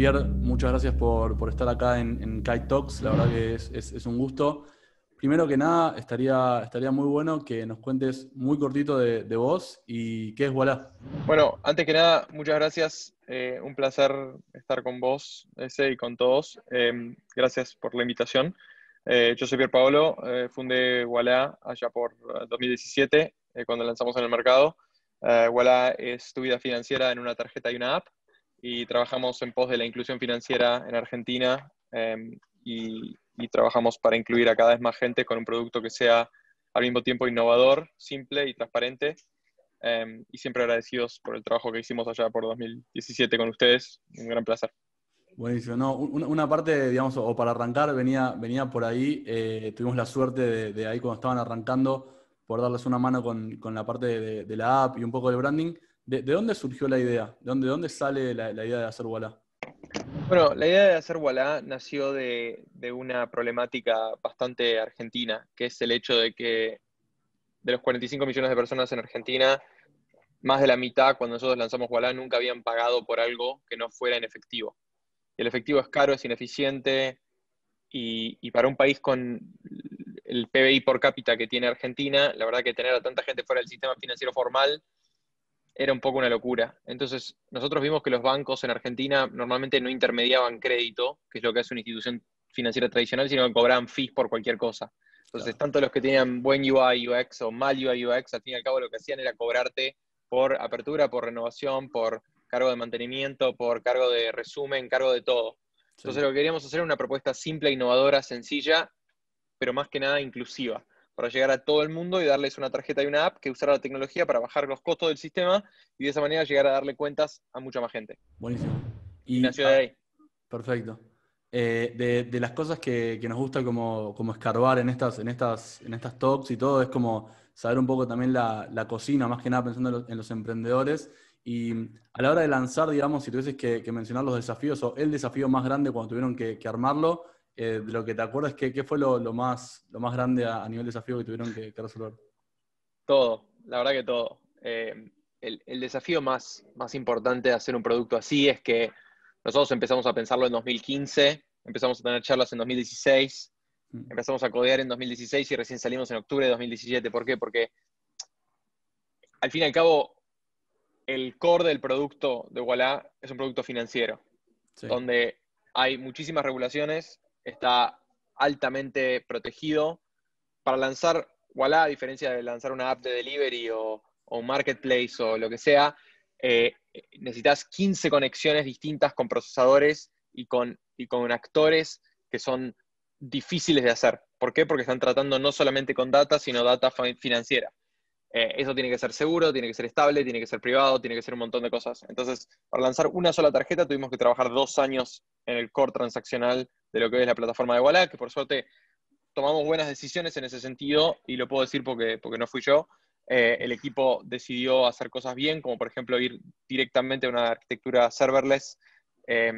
Pierre, muchas gracias por estar acá en Kite Talks. La verdad que es un gusto. Primero que nada, estaría muy bueno que nos cuentes muy cortito de vos y qué es Walla. Bueno, antes que nada, muchas gracias. Un placer estar con vos, ese y con todos. Gracias por la invitación. Yo soy Pier Paolo, fundé Walla allá por 2017, cuando lanzamos en el mercado. Walla es tu vida financiera en una tarjeta y una app, y trabajamos en pos de la inclusión financiera en Argentina, y trabajamos para incluir a cada vez más gente con un producto que sea al mismo tiempo innovador, simple y transparente. Y siempre agradecidos por el trabajo que hicimos allá por 2017 con ustedes. Un gran placer. Buenísimo. No, una parte, digamos, o para arrancar, venía por ahí. Tuvimos la suerte de ahí cuando estaban arrancando, por darles una mano con la parte de la app y un poco del branding. ¿De dónde surgió la idea? ¿De dónde sale la idea de hacer Walla? Bueno, la idea de hacer Walla nació de una problemática bastante argentina, que es el hecho de que de los 45 millones de personas en Argentina, más de la mitad, cuando nosotros lanzamos Walla, nunca habían pagado por algo que no fuera en efectivo. Y el efectivo es caro, es ineficiente, y para un país con el PBI por cápita que tiene Argentina, la verdad que tener a tanta gente fuera del sistema financiero formal era un poco una locura. Entonces, nosotros vimos que los bancos en Argentina normalmente no intermediaban crédito, que es lo que hace una institución financiera tradicional, sino que cobraban fees por cualquier cosa. Entonces, Claro. tanto los que tenían buen UI UX o mal UI UX, al fin y al cabo lo que hacían era cobrarte por apertura, por renovación, por cargo de mantenimiento, por cargo de resumen, cargo de todo. Sí. Entonces, lo que queríamos hacer era una propuesta simple, innovadora, sencilla, pero más que nada inclusiva, para llegar a todo el mundo y darles una tarjeta y una app que usara la tecnología para bajar los costos del sistema, y de esa manera llegar a darle cuentas a mucha más gente. Buenísimo. Y Y nació de ahí. perfecto. De las cosas que nos gusta como escarbar en estas talks y todo, es como saber un poco también la cocina, más que nada pensando en los emprendedores. Y a la hora de lanzar, digamos, si tuvieses que mencionar los desafíos o el desafío más grande cuando tuvieron que armarlo, de lo que te acuerdas, ¿qué fue lo más grande a nivel desafío que tuvieron que resolver? Todo, la verdad que todo. El desafío más importante de hacer un producto así es que nosotros empezamos a pensarlo en 2015, empezamos a tener charlas en 2016, Mm. empezamos a codear en 2016 y recién salimos en octubre de 2017. ¿Por qué? Porque al fin y al cabo el core del producto de Walla es un producto financiero, Sí, donde hay muchísimas regulaciones, está altamente protegido. Para lanzar Walla, a diferencia de lanzar una app de delivery o un marketplace o lo que sea, eh, necesitas 15 conexiones distintas con procesadores y con actores que son difíciles de hacer. ¿Por qué? Porque están tratando no solamente con data, sino data financiera. Eso tiene que ser seguro, tiene que ser estable, tiene que ser privado, tiene que ser un montón de cosas. Entonces, para lanzar una sola tarjeta tuvimos que trabajar 2 años en el core transaccional de lo que es la plataforma de Walla, que por suerte tomamos buenas decisiones en ese sentido, y lo puedo decir porque no fui yo. El equipo decidió hacer cosas bien, como por ejemplo ir directamente a una arquitectura serverless, eh,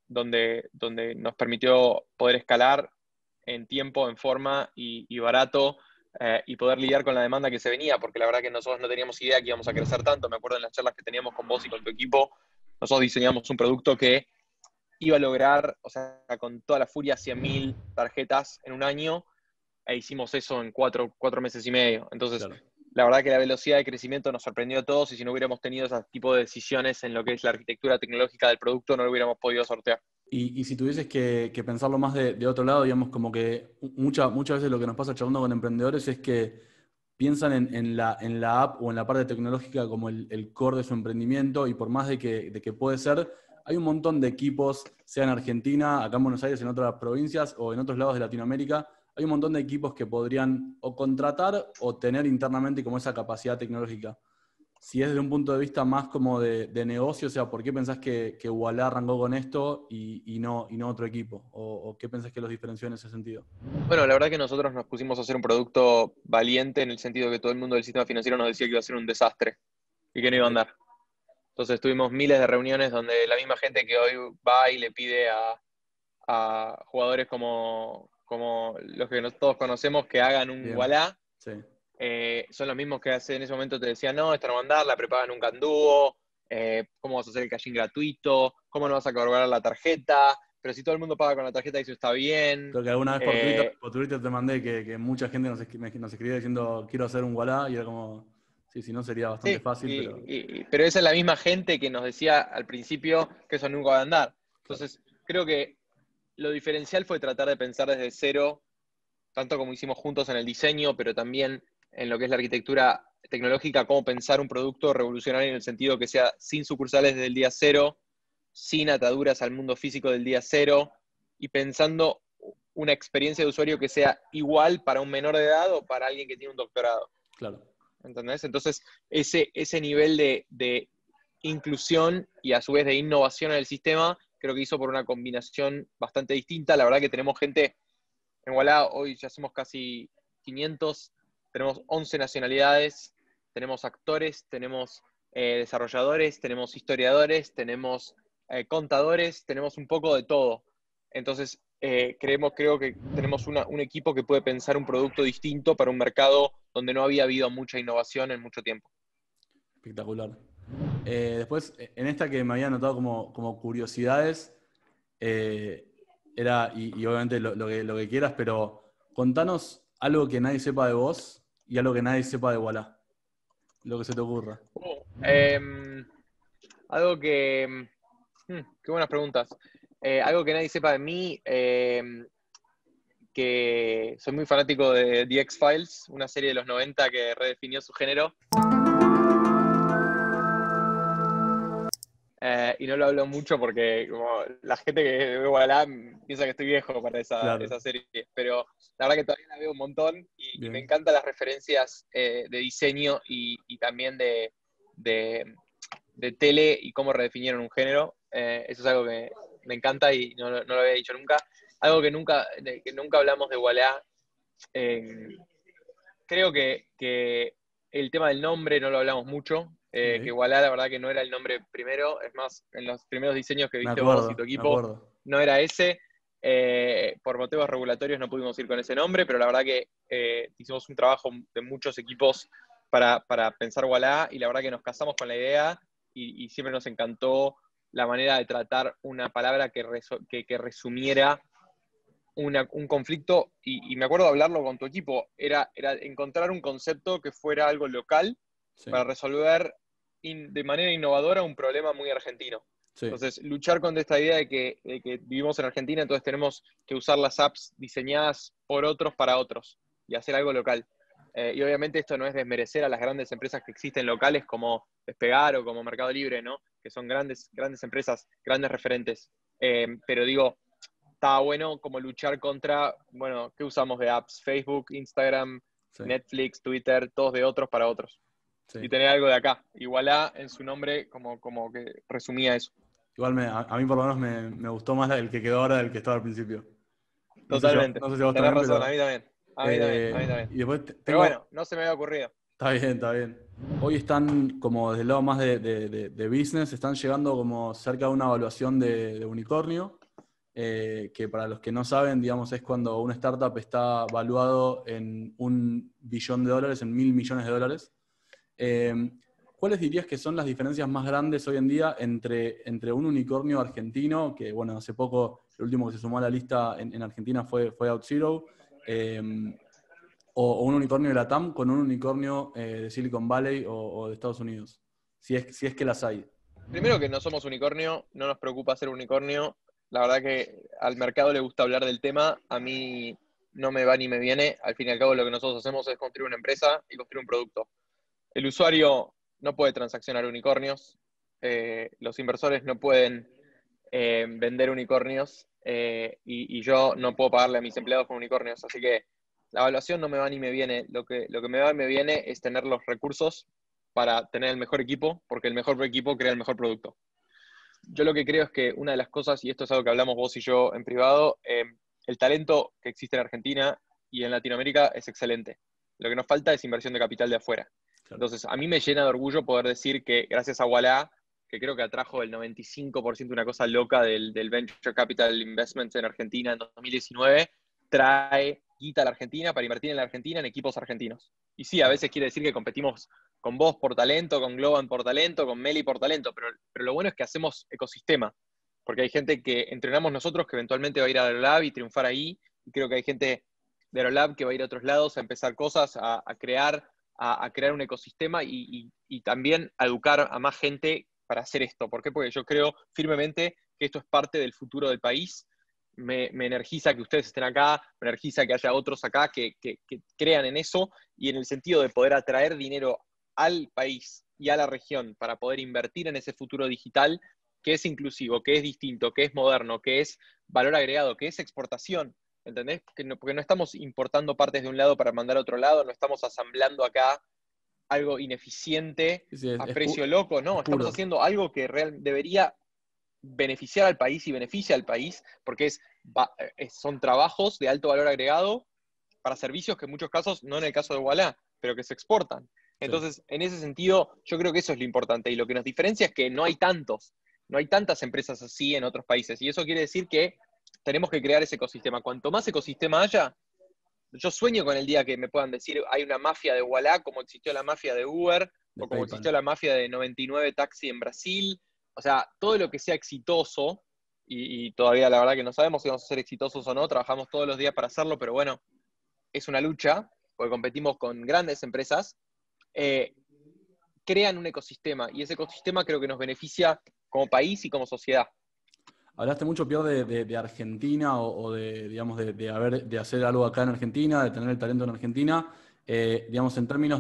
donde nos permitió poder escalar en tiempo, en forma y barato, y poder lidiar con la demanda que se venía, porque la verdad que nosotros no teníamos idea que íbamos a crecer tanto. Me acuerdo en las charlas que teníamos con vos y con tu equipo, nosotros diseñamos un producto que iba a lograr, o sea, con toda la furia, 100.000 tarjetas en un año, e hicimos eso en 4 meses y medio. Entonces, claro. la verdad que la velocidad de crecimiento nos sorprendió a todos, y si no hubiéramos tenido ese tipo de decisiones en lo que es la arquitectura tecnológica del producto, no lo hubiéramos podido sortear. Y si tuvieses que pensarlo más de otro lado, digamos, como que muchas veces lo que nos pasa charlando con emprendedores es que piensan en la app o en la parte tecnológica como el core de su emprendimiento, y por más de que puede ser, hay un montón de equipos, sea en Argentina, acá en Buenos Aires, en otras provincias o en otros lados de Latinoamérica, hay un montón de equipos que podrían o contratar o tener internamente como esa capacidad tecnológica. Si es desde un punto de vista más como de negocio, o sea, ¿por qué pensás que Ualá arrancó con esto y no otro equipo? ¿O qué pensás que los diferenció en ese sentido? Bueno, la verdad que nosotros nos pusimos a hacer un producto valiente, en el sentido de que todo el mundo del sistema financiero nos decía que iba a ser un desastre y que no iba a Ok. andar. Entonces tuvimos miles de reuniones donde la misma gente que hoy va y le pide a jugadores como los que todos conocemos que hagan un Bien. Wallah, Sí. son los mismos que hace en ese momento te decían, no, esto no va a andar, la prepaga nunca anduvo, ¿Cómo vas a hacer el cash-in gratuito? ¿Cómo no vas a cobrar la tarjeta? Pero si todo el mundo paga con la tarjeta, eso está bien. Creo que alguna vez por Twitter te mandé que mucha gente nos escribía diciendo quiero hacer un Wallah y era como, sí, si no sería bastante Sí, fácil, pero pero esa es la misma gente que nos decía al principio que eso nunca va a andar. claro, Entonces, creo que lo diferencial fue tratar de pensar desde cero, tanto como hicimos juntos en el diseño, pero también en lo que es la arquitectura tecnológica, cómo pensar un producto revolucionario en el sentido que sea sin sucursales desde el día cero, sin ataduras al mundo físico del día cero, y pensando una experiencia de usuario que sea igual para un menor de edad o para alguien que tiene un doctorado. claro. ¿Entendés? Entonces, ese nivel de inclusión y a su vez de innovación en el sistema, creo que hizo por una combinación bastante distinta. La verdad que tenemos gente en Wallah, hoy ya somos casi 500, tenemos 11 nacionalidades, tenemos actores, tenemos desarrolladores, tenemos historiadores, tenemos contadores, tenemos un poco de todo. Entonces, creo que tenemos un equipo que puede pensar un producto distinto para un mercado donde no había habido mucha innovación en mucho tiempo. Espectacular. Después, en esta que me había anotado como curiosidades, eh, era, y obviamente lo que quieras, pero contanos algo que nadie sepa de vos y algo que nadie sepa de Wallah, lo que se te ocurra. Algo que... qué buenas preguntas. Algo que nadie sepa de mí, que soy muy fanático de The X-Files, una serie de los 90 que redefinió su género. Y no lo hablo mucho porque como la gente que ve Wallah piensa que estoy viejo para Claro, esa serie, pero la verdad que todavía la veo un montón y me bien. encantan las referencias de diseño y también de tele y cómo redefinieron un género. Eso es algo que me encanta y no lo había dicho nunca. Algo que nunca hablamos de Wallah. Creo que el tema del nombre no lo hablamos mucho. Que Ok. Wallah la verdad que no era el nombre primero. Es más, en los primeros diseños que Me viste vos y tu acuerdo, me equipo acuerdo. no era ese. Por motivos regulatorios no pudimos ir con ese nombre, pero la verdad que hicimos un trabajo de muchos equipos para pensar Wallah y la verdad que nos casamos con la idea y siempre nos encantó la manera de tratar una palabra que resumiera un conflicto, y me acuerdo de hablarlo con tu equipo, era encontrar un concepto que fuera algo local Sí, para resolver de manera innovadora un problema muy argentino. sí, Entonces, luchar contra esta idea de que vivimos en Argentina, entonces tenemos que usar las apps diseñadas por otros para otros y hacer algo local. Y obviamente esto no es desmerecer a las grandes empresas que existen locales como Despegar o como Mercado Libre, ¿no? Que son grandes empresas, grandes referentes. Pero digo, estaba bueno como luchar contra, bueno, ¿qué usamos de apps? Facebook, Instagram, sí, Netflix, Twitter, todos de otros para otros. Y sí. tener algo de acá. Igualá en su nombre como que resumía eso. Igual a mí por lo menos me gustó más el que quedó ahora del que estaba al principio. No sé si, Totalmente. no sé si a vos Tenés también, razón, a pero... mí también. A mí también, a mí también. Y después Pero tengo... bueno, no se me había ocurrido. Está bien, está bien. Hoy están como desde el lado más de business, están llegando como cerca de una evaluación de unicornio, que para los que no saben, digamos, es cuando una startup está valuado en $1 billón, en $1.000 millones. Eh, ¿Cuáles dirías que son las diferencias más grandes hoy en día entre un unicornio argentino, que bueno, hace poco el último que se sumó a la lista en Argentina fue OutZero, o un unicornio de Latam con un unicornio de Silicon Valley o de Estados Unidos? Si es que las hay. Primero que no somos unicornio, no nos preocupa ser unicornio. La verdad que al mercado le gusta hablar del tema. A mí no me va ni me viene. Al fin y al cabo lo que nosotros hacemos es construir una empresa y construir un producto. El usuario no puede transaccionar unicornios. Los inversores no pueden vender unicornios. Y yo no puedo pagarle a mis empleados con unicornios. Así que la evaluación no me va ni me viene. Lo que me va y me viene es tener los recursos para tener el mejor equipo, porque el mejor equipo crea el mejor producto. Yo lo que creo es que una de las cosas, y esto es algo que hablamos vos y yo en privado, el talento que existe en Argentina y en Latinoamérica es excelente. Lo que nos falta es inversión de capital de afuera. Claro. Entonces, a mí me llena de orgullo poder decir que gracias a Wallah, que creo que atrajo el 95%, una cosa loca del Venture Capital Investments en Argentina en 2019, trae guita a la Argentina para invertir en la Argentina en equipos argentinos. Y sí, a Claro. veces quiere decir que competimos con vos por talento, con Globan por talento, con Meli por talento, pero lo bueno es que hacemos ecosistema, porque hay gente que entrenamos nosotros que eventualmente va a ir a Aerolab y triunfar ahí, y creo que hay gente de Aerolab que va a ir a otros lados a empezar cosas, a crear un ecosistema y también a educar a más gente para hacer esto. ¿Por qué? Porque yo creo firmemente que esto es parte del futuro del país. Me energiza que ustedes estén acá, me energiza que haya otros acá que crean en eso y en el sentido de poder atraer dinero al país y a la región para poder invertir en ese futuro digital que es inclusivo, que es distinto, que es moderno, que es valor agregado, que es exportación. ¿Entendés? Porque no estamos importando partes de un lado para mandar a otro lado, no estamos asamblando acá algo ineficiente Sí, a precio loco, no, es estamos puro. haciendo algo que debería beneficiar al país y beneficia al país, porque son trabajos de alto valor agregado para servicios que en muchos casos, no en el caso de Walla, pero que se exportan. Sí. Entonces, en ese sentido, yo creo que eso es lo importante. Y lo que nos diferencia es que no hay tantas empresas así en otros países. Y eso quiere decir que tenemos que crear ese ecosistema. Cuanto más ecosistema haya, yo sueño con el día que me puedan decir hay una mafia de Walla, como existió la mafia de Uber, De o como existió PayPal. la mafia de 99 Taxi en Brasil. O sea, todo lo que sea exitoso, y todavía la verdad que no sabemos si vamos a ser exitosos o no, trabajamos todos los días para hacerlo, pero bueno, es una lucha, porque competimos con grandes empresas, eh, crean un ecosistema, y ese ecosistema creo que nos beneficia como país y como sociedad. Hablaste mucho, Pierre, de Argentina o de, digamos, de hacer algo acá en Argentina, de tener el talento en Argentina. Digamos, en términos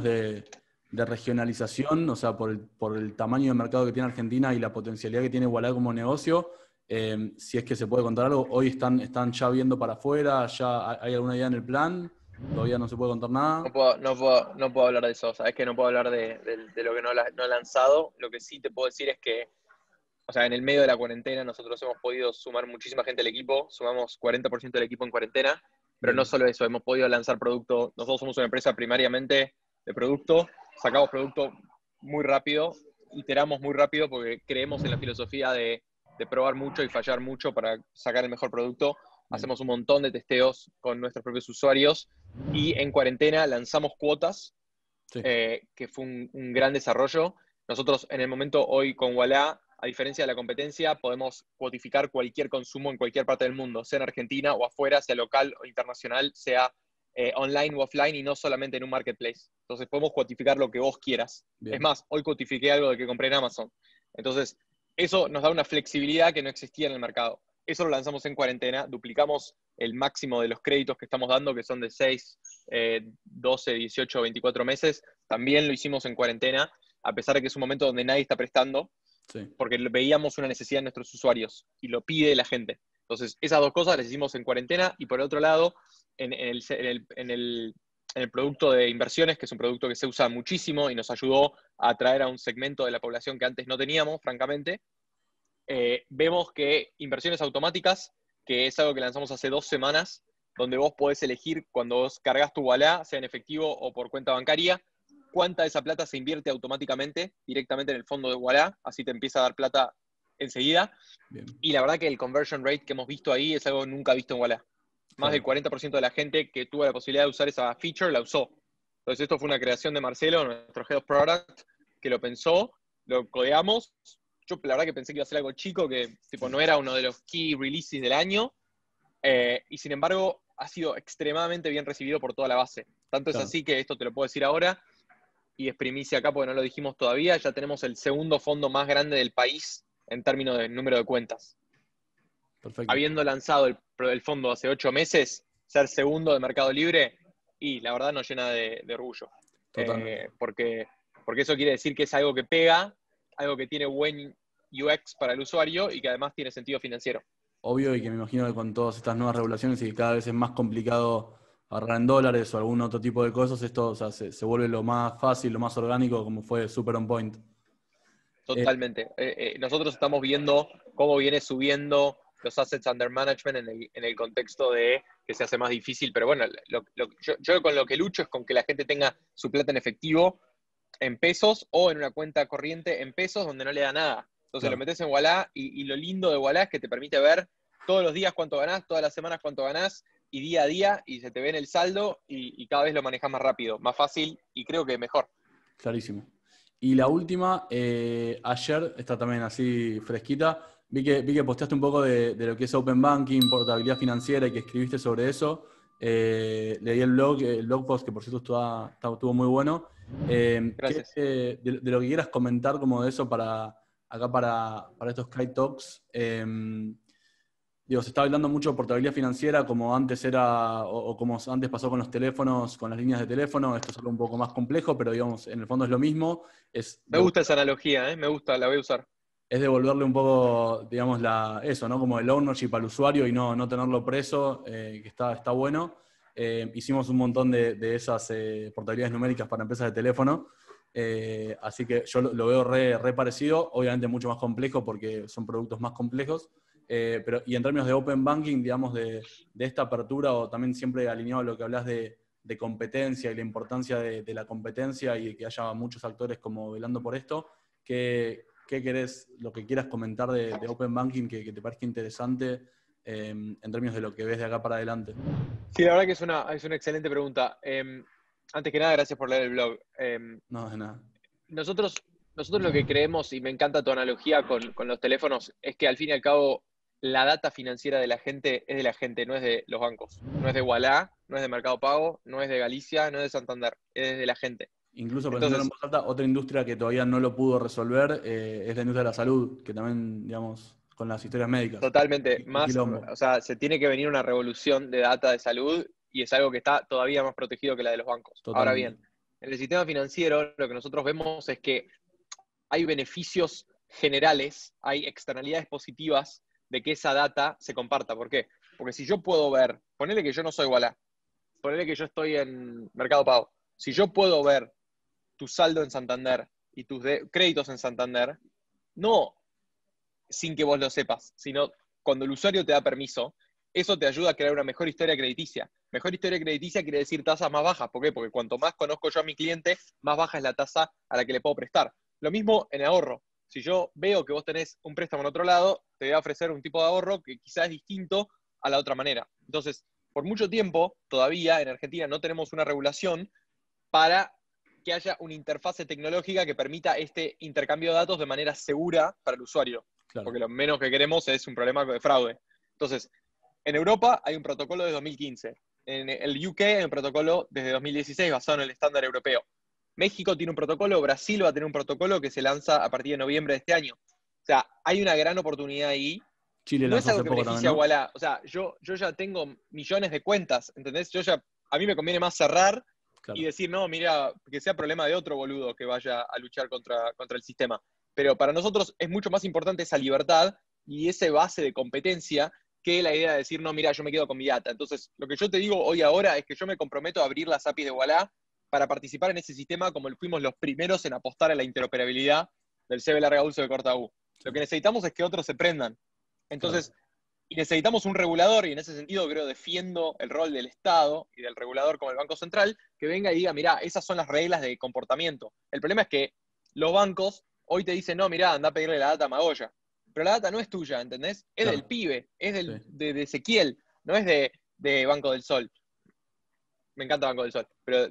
de regionalización, o sea, por el tamaño de mercado que tiene Argentina y la potencialidad que tiene Walla como negocio, si es que se puede contar algo, hoy están ya viendo para afuera, ya hay alguna idea en el plan, todavía no se puede contar nada. No puedo hablar de eso, sabes que no puedo hablar de lo que no he lanzado. Lo que sí te puedo decir es que, o sea, en el medio de la cuarentena nosotros hemos podido sumar muchísima gente al equipo, sumamos 40% del equipo en cuarentena, pero no Bien, solo eso, hemos podido lanzar producto. Nosotros somos una empresa primariamente de producto, sacamos producto muy rápido, iteramos muy rápido porque creemos en la filosofía de probar mucho y fallar mucho para sacar el mejor producto. bien. Hacemos un montón de testeos con nuestros propios usuarios y en cuarentena lanzamos cuotas, Sí, que fue un gran desarrollo. Nosotros en el momento hoy con Walla, a diferencia de la competencia, podemos cuotificar cualquier consumo en cualquier parte del mundo, sea en Argentina o afuera, sea local o internacional, sea online o offline y no solamente en un marketplace. Entonces podemos cuotificar lo que vos quieras. Es bien. más, hoy cuotifiqué algo de que compré en Amazon. Entonces, eso nos da una flexibilidad que no existía en el mercado. Eso lo lanzamos en cuarentena, duplicamos el máximo de los créditos que estamos dando, que son de 6, 12, 18, 24 meses. También lo hicimos en cuarentena, a pesar de que es un momento donde nadie está prestando, Sí, porque veíamos una necesidad en nuestros usuarios y lo pide la gente. Entonces, esas dos cosas las hicimos en cuarentena y por otro lado, en el producto de inversiones, que es un producto que se usa muchísimo y nos ayudó a atraer a un segmento de la población que antes no teníamos, francamente, vemos que inversiones automáticas, que es algo que lanzamos hace 2 semanas, donde vos podés elegir cuando vos cargas tu wallet, sea en efectivo o por cuenta bancaria, cuánta de esa plata se invierte automáticamente directamente en el fondo de wallet, así te empieza a dar plata enseguida. bien. Y la verdad que el conversion rate que hemos visto ahí es algo nunca visto en wallet. Más del Claro. 40% de la gente que tuvo la posibilidad de usar esa feature la usó. Entonces esto fue una creación de Marcelo, nuestro Head of Product, que lo pensó, lo codeamos. Yo la verdad que pensé que iba a ser algo chico, que tipo, no era uno de los key releases del año, y sin embargo ha sido extremadamente bien recibido por toda la base. Tanto es Claro. así que esto te lo puedo decir ahora, y es primicia acá porque no lo dijimos todavía, ya tenemos el segundo fondo más grande del país en términos de número de cuentas. Perfecto. Habiendo lanzado el fondo hace 8 meses, ser segundo de Mercado Libre, y la verdad nos llena de orgullo. Totalmente. Porque eso quiere decir que es algo que pega, algo que tiene buen UX para el usuario y que además tiene sentido financiero. Obvio y que me imagino que con todas estas nuevas regulaciones y que cada vez es más complicado ahorrar en dólares o algún otro tipo de cosas, esto, o sea, se vuelve lo más fácil, lo más orgánico, como fue Super On Point. Eh, Totalmente. Nosotros estamos viendo cómo viene subiendo los assets under management en el contexto de que se hace más difícil, pero bueno, yo con lo que lucho es con que la gente tenga su plata en efectivo, en pesos o en una cuenta corriente en pesos donde no le da nada. Entonces lo claro, metes en Walla y lo lindo de Walla es que te permite ver todos los días cuánto ganás, todas las semanas cuánto ganás y día a día y se te ve en el saldo y cada vez lo manejas más rápido, más fácil y creo que mejor. clarísimo. Y la última, ayer, está también así fresquita, vi que posteaste un poco de lo que es Open Banking, portabilidad financiera y que escribiste sobre eso. Leí el blog post, que por cierto estuvo muy bueno. Gracias. De lo que quieras comentar como de eso acá para estos Kite Talks, digo, se está hablando mucho de portabilidad financiera como antes era, o como antes pasó con los teléfonos, con las líneas de teléfono. Esto es algo un poco más complejo, pero digamos, en el fondo es lo mismo. Es Me gusta esa analogía, ¿eh? Me gusta, la voy a usar. es devolverle un poco, digamos, eso, ¿no? Como el ownership al usuario y no tenerlo preso, que está bueno. Hicimos un montón de esas portabilidades numéricas para empresas de teléfono, así que yo lo veo re parecido, obviamente mucho más complejo porque son productos más complejos, y en términos de open banking, digamos, de esta apertura, o también siempre alineado a lo que hablas de competencia y la importancia de la competencia y de que haya muchos actores como velando por esto, ¿qué querés, lo que quieras comentar de Open Banking que te parezca interesante en términos de lo que ves de acá para adelante? Sí, la verdad que es una excelente pregunta. Antes que nada, gracias por leer el blog. No, de nada. Nosotros, nosotros lo que creemos, y me encanta tu analogía con los teléfonos, es que al fin y al cabo la data financiera de la gente es de la gente, no es de los bancos. No es de Ualá, no es de Mercado Pago, no es de Galicia, no es de Santander, es de la gente. Incluso pensándolo en Entonces, voz alta, otra industria que todavía no lo pudo resolver es la industria de la salud, que también, digamos, con las historias médicas. totalmente, Un más, quilombo. o sea, se tiene que venir una revolución de data de salud y es algo que está todavía más protegido que la de los bancos. Ahora Totalmente. bien, en el sistema financiero lo que nosotros vemos es que hay beneficios generales, hay externalidades positivas de que esa data se comparta. ¿Por qué? Porque si yo puedo ver, ponele que yo no soy Walla, ponele que yo estoy en Mercado Pago, si yo puedo ver tu saldo en Santander y tus créditos en Santander, no sin que vos lo sepas, sino cuando el usuario te da permiso, eso te ayuda a crear una mejor historia crediticia. Mejor historia crediticia quiere decir tasas más bajas. ¿Por qué? Porque cuanto más conozco yo a mi cliente, más baja es la tasa a la que le puedo prestar. Lo mismo en ahorro. Si yo veo que vos tenés un préstamo en otro lado, te voy a ofrecer un tipo de ahorro que quizás es distinto a la otra manera. Entonces, por mucho tiempo, todavía en Argentina no tenemos una regulación para que haya una interfase tecnológica que permita este intercambio de datos de manera segura para el usuario, Claro. porque lo menos que queremos es un problema de fraude. Entonces, en Europa hay un protocolo de 2015, en el UK hay un protocolo desde 2016 basado en el estándar europeo. México tiene un protocolo, Brasil va a tener un protocolo que se lanza a partir de noviembre de este año. O sea, hay una gran oportunidad ahí. Chile No es lanzó algo hace que poco también, beneficie a ¿no? Walla. O sea, yo ya tengo millones de cuentas, ¿entendés? A mí me conviene más cerrar y Claro. decir, no, mira, que sea problema de otro boludo que vaya a luchar contra el sistema. Pero para nosotros es mucho más importante esa libertad y ese base de competencia que la idea de decir, no, mira, yo me quedo con mi data. Entonces, lo que yo te digo hoy ahora es que yo me comprometo a abrir las APIs de Walla para participar en ese sistema como fuimos los primeros en apostar a la interoperabilidad del CB larga uso de corta U. Sí, Lo que necesitamos es que otros se prendan. claro. Entonces, y necesitamos un regulador, y en ese sentido creo defiendo el rol del Estado y del regulador como el Banco Central, que venga y diga, mira, esas son las reglas de comportamiento. El problema es que los bancos hoy te dicen, no, mira, anda a pedirle la data a Magoya. Pero la data no es tuya, ¿entendés? Es del Claro. pibe, es Sí, de Ezequiel, no es de Banco del Sol. Me encanta Banco del Sol, pero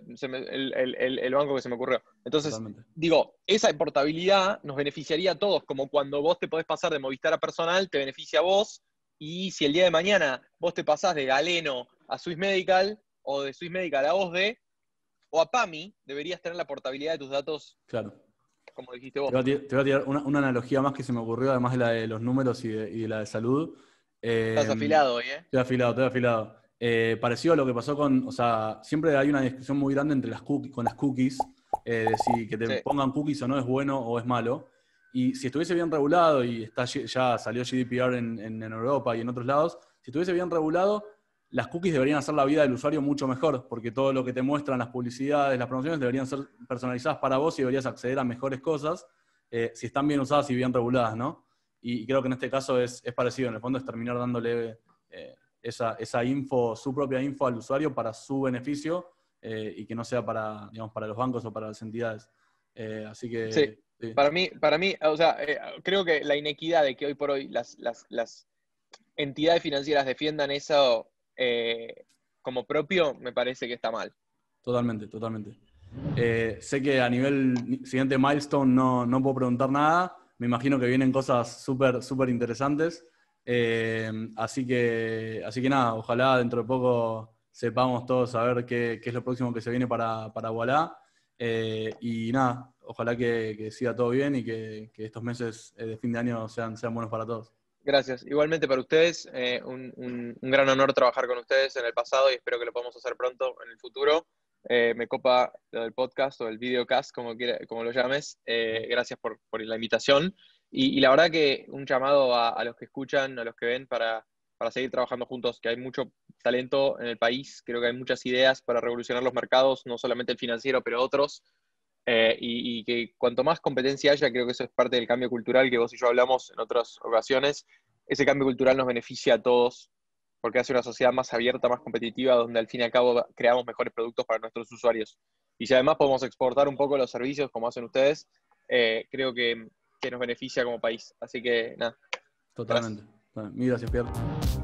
el banco que se me ocurrió. Entonces, totalmente. digo, esa portabilidad nos beneficiaría a todos, como cuando vos te podés pasar de Movistar a Personal, te beneficia a vos, y si el día de mañana vos te pasás de Galeno a Swiss Medical, o de Swiss Medical a OSDE, o a PAMI, deberías tener la portabilidad de tus datos, Claro. como dijiste Te voy vos. te voy a tirar una analogía más que se me ocurrió, además de la de los números y de la de salud. Estás afilado hoy, ¿eh? Estoy afilado, estoy afilado. Parecido a lo que pasó o sea, siempre hay una discusión muy grande entre con las cookies, de si que te Sí. pongan cookies o no es bueno o es malo. Y si estuviese bien regulado, y ya salió GDPR en Europa y en otros lados, si estuviese bien regulado, las cookies deberían hacer la vida del usuario mucho mejor, porque todo lo que te muestran, las publicidades, las promociones, deberían ser personalizadas para vos y deberías acceder a mejores cosas, si están bien usadas y bien reguladas, ¿no? Y creo que en este caso es parecido, en el fondo es terminar dándole esa info, su propia info al usuario para su beneficio, y que no sea para, digamos, para los bancos o para las entidades. Así Sí, que, sí, para mí, o sea, creo que la inequidad de que hoy por hoy las entidades financieras defiendan eso como propio, me parece que está mal. totalmente, totalmente. Sé que a nivel siguiente milestone no puedo preguntar nada. Me imagino que vienen cosas súper interesantes. Así que nada, ojalá dentro de poco sepamos todos saber qué es lo próximo que se viene para Ualá. Y nada, ojalá que siga todo bien y que estos meses de fin de año sean buenos para todos. Gracias. Igualmente para ustedes, un gran honor trabajar con ustedes en el pasado y espero que lo podamos hacer pronto en el futuro. Me copa lo del podcast o el videocast, como lo llames. Gracias por la invitación. Y la verdad que un llamado a los que escuchan, a los que ven, para seguir trabajando juntos, que hay mucho talento en el país. Creo que hay muchas ideas para revolucionar los mercados, no solamente el financiero, pero otros. Y que cuanto más competencia haya, creo que eso es parte del cambio cultural que vos y yo hablamos en otras ocasiones. Ese cambio cultural nos beneficia a todos porque hace una sociedad más abierta, más competitiva, donde al fin y al cabo creamos mejores productos para nuestros usuarios. Y si además podemos exportar un poco los servicios como hacen ustedes, creo que nos beneficia como país. Así que nada, Totalmente. gracias. Bueno, mil gracias, Pierre.